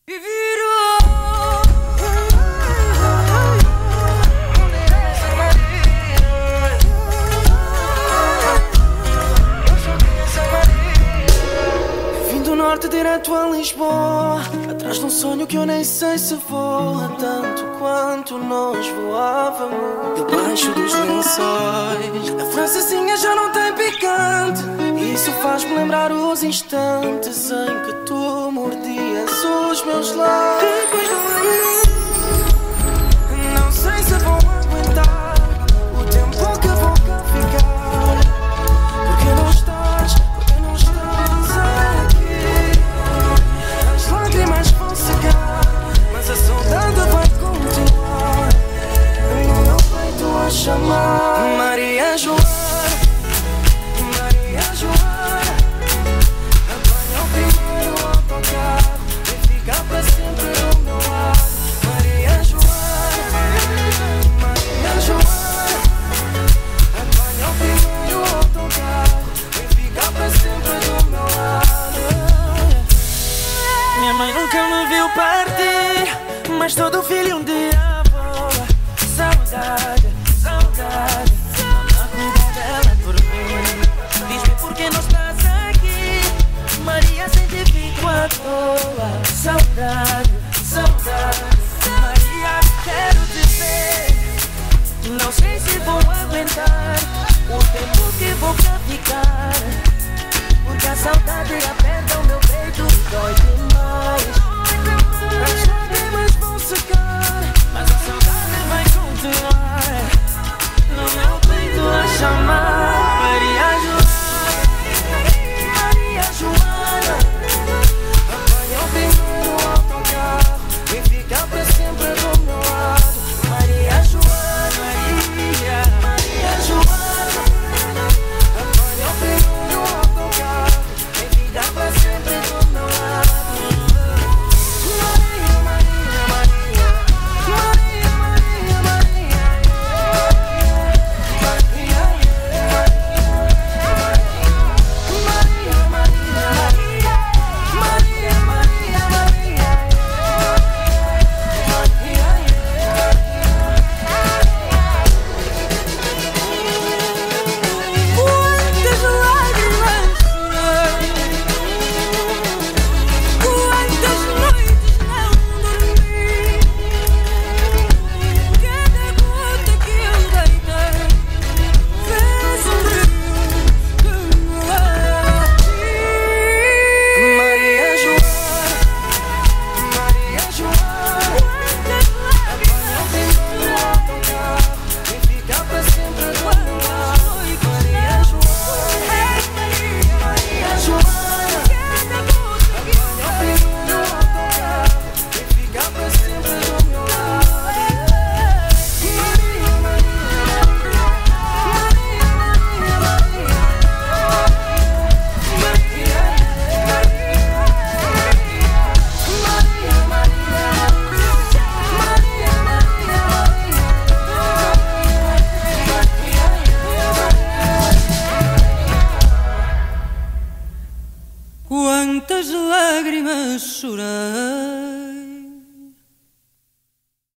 Vim do norte direto a Lisboa, atrás de um sonho que eu nem sei se voa tanto quanto nós voávamos debaixo dos lençóis. A francesinha já não tem picante, e isso faz-me lembrar os instantes em que tu mordias os meus lábios. Depois não sei se vou aguentar o tempo que vou cá ficar. Porque não estás aqui. As lágrimas vão secar, mas a saudade vai continuar no meu peito a chamar. Maria Joana, Maria Joana, apanha o primeiro autocarro e fica para sempre ao meu lado. Maria Joana, Maria Joana, apanha o primeiro autocarro e fica para sempre do meu lado. Minha mãe nunca me viu partir, mas todo filho um dia voa. Saudade, saudade, mamãe cuida dela por mim. Diz-me por que não estás aqui, Maria, sem te fico à toa. Saudade, saudade, Maria, quero te ver. Não sei se vou aguentar o tempo que vou cá ficar, porque a saudade aperta o meu peito e dói demais. As lágrimas vão secar, mas a saudade vai continuar no meu peito a chamar. Maria Joana, Maria Joana, apanha o primeiro autocarro e fica para sempre do meu lado. Maria Joana, Maria Joana, apanha o primeiro autocarro e fica para sempre do meu lado. Quantas lágrimas chorar.